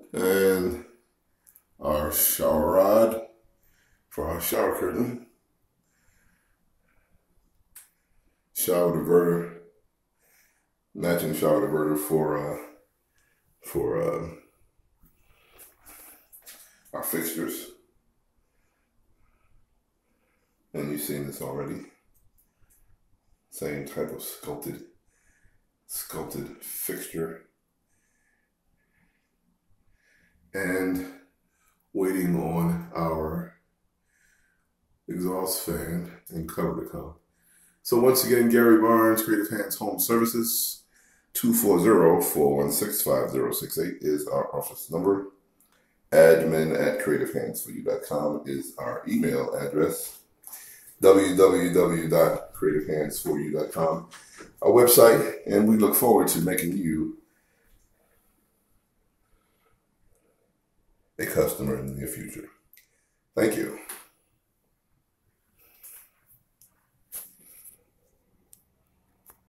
And our shower rod for our shower curtain. Shower diverter, matching shower diverter for our fixtures. And you've seen this already. Same type of sculpted fixture. And waiting on our exhaust fan and cover to come. So once again, Gary Barnes, Creative Hands Home Services, 240-416-5068 is our office number. admin@creativehands4you.com is our email address. www.creativehands4you.com, our website, and we look forward to making you a customer in the near future. Thank you.